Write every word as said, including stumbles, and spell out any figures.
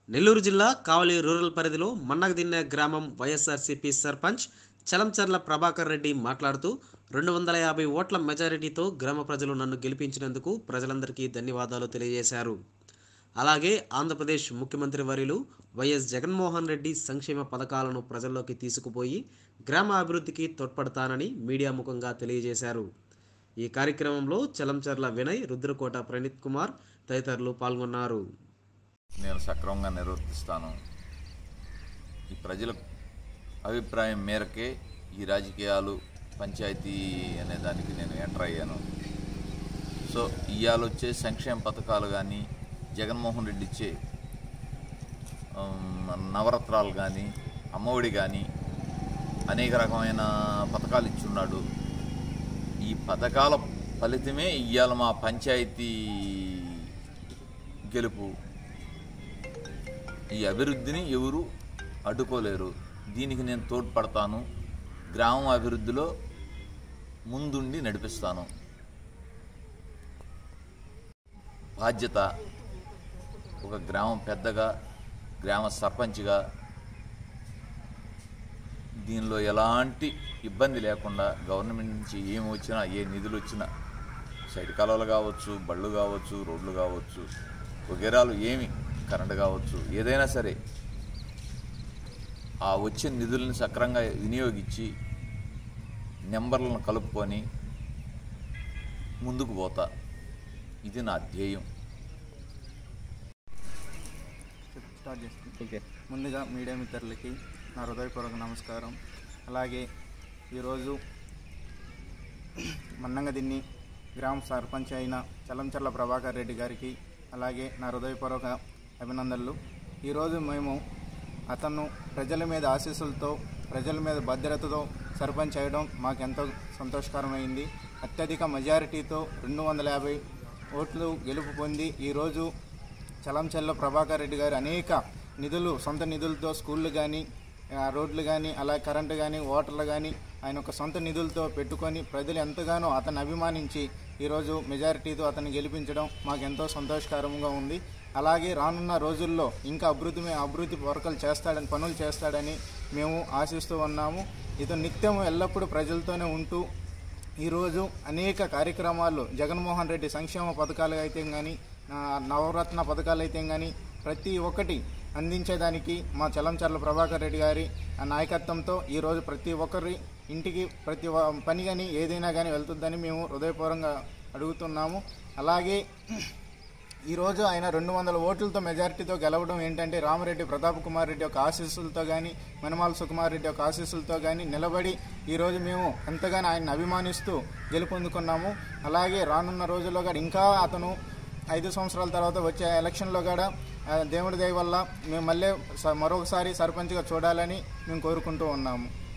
నెల్లూరు జిల్లా కావలి రూరల్ పరిధిలో మన్నగదిన్నె గ్రామం వైఎస్ఆర్సీపీ సర్పంచ్ చలంచర్ల ప్రభాకర్ రెడ్డి మాట్లాడుతూ రెండు వందల యాభై ఓట్ల మెజారిటీతో గ్రామ ప్రజలు నన్ను గెలిపించినందుకు ప్రజలందరికీ ధన్యవాదాలు తెలియజేశారు. అలాగే ఆంధ్రప్రదేశ్ ముఖ్యమంత్రి వర్యులు వైఎస్ జగన్మోహన్ రెడ్డి సంక్షేమ పథకాలను ప్రజల్లోకి తీసుకుపోయి గ్రామ అభివృద్ధికి తోడ్పడతానని మీడియా ముఖంగా తెలియజేశారు. ఈ కార్యక్రమంలో చలంచర్ల వినయ్, రుద్రకోట ప్రణీత్ కుమార్ తదితరులు పాల్గొన్నారు. నేను సక్రమంగా నిర్వర్తిస్తాను. ఈ ప్రజల అభిప్రాయం మేరకే ఈ రాజకీయాలు పంచాయతీ అనే దానికి నేను ఎంటర్ అయ్యాను. సో ఇవాళ వచ్చే సంక్షేమ పథకాలు కానీ, జగన్మోహన్ రెడ్డి ఇచ్చే నవరత్నాలు కానీ, అమ్మఒడి కానీ అనేక రకమైన పథకాలు ఇచ్చున్నాడు. ఈ పథకాల ఫలితమే ఇవాళ మా పంచాయతీ గెలుపు. ఈ అభివృద్ధిని ఎవరు అడ్డుకోలేరు. దీనికి నేను తోడ్పడతాను. గ్రామం అభివృద్ధిలో ముందుండి నడిపిస్తాను. బాధ్యత ఒక గ్రామం పెద్దగా, గ్రామ సర్పంచ్గా దీనిలో ఎలాంటి ఇబ్బంది లేకుండా గవర్నమెంట్ నుంచి ఏమి వచ్చినా, ఏ నిధులు వచ్చినా, సైడ్ కాలువలు కావచ్చు, బళ్ళు కావచ్చు, రోడ్లు కావచ్చు, వగేరాలు ఏమి కరెంటు కావచ్చు, ఏదైనా సరే ఆ వచ్చిన నిధులను సక్రమంగా వినియోగించి నెంబర్లను కలుపుకొని ముందుకు పోతా. ఇది నా ధ్యేయం. ఓకే, ముందుగా మీడియా మిత్రులకి నా హృదయపూర్వక నమస్కారం. అలాగే ఈరోజు మన్నంగదిన్ని గ్రామ సర్పంచ్ అయిన చలంచర్ల ప్రభాకర్ రెడ్డి గారికి అలాగే నా హృదయపూర్వక అభినందనలు. ఈరోజు మేము అతను ప్రజల మీద ఆశీస్సులతో, ప్రజల మీద భద్రతతో సర్పంచ్ చేయడం మాకెంతో సంతోషకరమైంది. అత్యధిక మెజారిటీతో రెండు వందల యాభై ఓట్లు గెలుపు పొంది ఈరోజు చలంచర్ల ప్రభాకర్ రెడ్డి గారు అనేక నిధులు, సొంత నిధులతో స్కూళ్ళు కానీ, రోడ్లు కానీ, అలాగే కరెంటు కానీ, వాటర్లు కానీ ఆయన ఒక సొంత నిధులతో పెట్టుకొని ప్రజలు ఎంతగానో అతను అభిమానించి ఈరోజు మెజారిటీతో అతన్ని గెలిపించడం మాకెంతో సంతోషకరంగా ఉంది. అలాగే రానున్న రోజుల్లో ఇంకా అభివృద్ధి అభివృద్ధి వర్కలు చేస్తాడని, పనులు చేస్తాడని మేము ఆశిస్తూ ఉన్నాము. ఇతను నిత్యం ఎల్లప్పుడూ ప్రజలతోనే ఉంటూ ఈరోజు అనేక కార్యక్రమాలు, జగన్మోహన్ రెడ్డి సంక్షేమ పథకాలు అయితే కానీ, నవరత్న పథకాలు అయితే కానీ ప్రతి ఒక్కటి అందించేదానికి మా చలంచర్ల ప్రభాకర్ రెడ్డి గారి నాయకత్వంతో ఈరోజు ప్రతి ఒక్కరి ఇంటికి ప్రతి పని కానీ ఏదైనా కానీ వెళ్తుందని మేము హృదయపూర్వకంగా అడుగుతున్నాము. అలాగే ఈరోజు ఆయన రెండు వందల ఓట్లతో మెజారిటీతో గెలవడం ఏంటంటే రామరెడ్డి ప్రతాప్ కుమార్ రెడ్డి యొక్క ఆశీస్సులతో కానీ, మణిమాల సుకుమార్ రెడ్డి యొక్క ఆశీస్సులతో కానీ నిలబడి ఈరోజు మేము ఎంతగానో ఆయన్ని అభిమానిస్తూ గెలుపొందుకున్నాము. అలాగే రానున్న రోజుల్లో కూడా ఇంకా అతను ఐదు సంవత్సరాల తర్వాత వచ్చే ఎలక్షన్లో కూడా దేవుడి దయ వల్ల మేము మళ్ళీ మరొకసారి సర్పంచ్గా చూడాలని మేము కోరుకుంటూ ఉన్నాము.